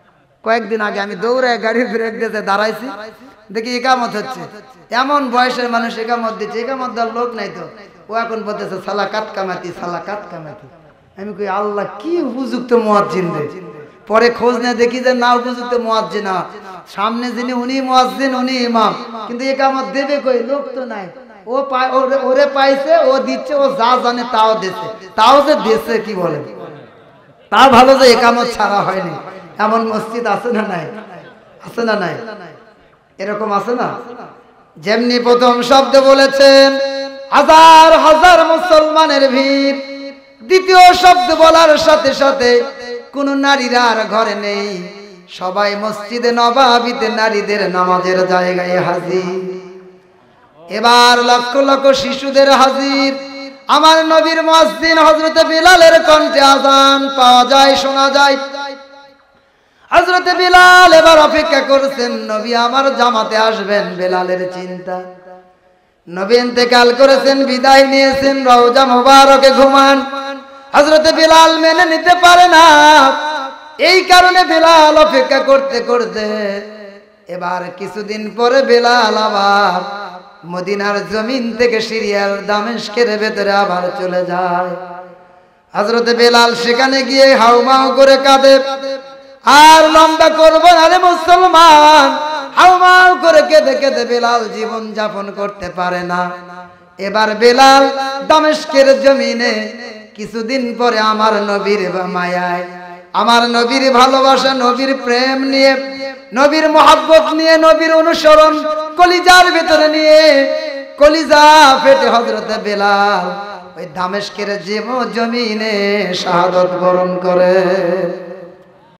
কয়েকদিন আগে আমি দৌড়ায় গাড়ির ব্রেক দিতে দাঁড়াইছি, দেখি একামত হচ্ছে, এমন বয়সের মানুষ একামত দিচ্ছে, একামত দেওয়ার লোক নাই তো, ও এখন বলতেছে সালাকাত কামাতি সালাকাত কামাতি। আমি কই আল্লাহ কি উপযুক্ত মুয়াজ্জিন রে। পরে খোঁজ নিয়ে দেখি যে না উপযুক্ত মুয়াজ্জিন না, সামনে যিনি উনি মুয়াজ্জিন উনি ইমাম, কিন্তু একামত দেবে কই, লোক তো নাই। ও ওরে পাইছে, ও দিচ্ছে, ও যা জানে তাও দিচ্ছে, তাও যে দিচ্ছে কি বলে, তা ভালো যে একামত ছাড়া হয়নি। এমন মসজিদ আছে না নাই? আছে না নাই? এরকম আছে না? যেমনি প্রথম শব্দ বলেছেন হাজার হাজার মুসলমানের ভিড়, দ্বিতীয় শব্দ বলার সাথে সাথে কোন নারীরা আর ঘরে নেই, সবাই মসজিদে নবাবিতে নারীদের নামাজের জায়গায় হাজির। এবার লক্ষ লক্ষ শিশুদের হাজির। আমার নবীর মুয়াজ্জিন হযরতে বিলালের কণ্ঠে আযান পাওয়া যায়, শোনা যায়। হযরতে বিলাল এবার অপেক্ষা করছেন নবী আমার জামাতে আসবেন, বিলালের চিন্তা। নবী ইন্তেকাল করেছেন, বিদায় নিয়েছেন, রওজা মোবারকে ঘুমান। হযরতে বিলাল মেনে নিতে পারে না, এই কারণে বিলাল অপেক্ষা করতে করতে এবার কিছুদিন পরে বিলাল আবার মদিনার জমিন থেকে সিরিয়ার দামেস্কের ভেতরে আবার চলে যায়। হযরতে বিলাল সেখানে গিয়ে হাউমাউ করে কাঁদে, আর লম্বা করবো না রে মুসলমান, হাউমাউ করে কেঁদে কেঁদে বিলাল জীবন যাপন করতে পারে না। এবার বিলাল দামেস্কের জমিনে কিছুদিন পরে আমার নবীর মায়ায়, আমার নবীর ভালোবাসা, নবীর প্রেম নিয়ে, নবীর মহব্বত নিয়ে, নবীর অনুসরণ কলিজার ভিতরে নিয়ে, কলিজা ফেটে হযরতে বিলাল ওই দামেস্কের জমিনে শাহাদাত বরণ করে।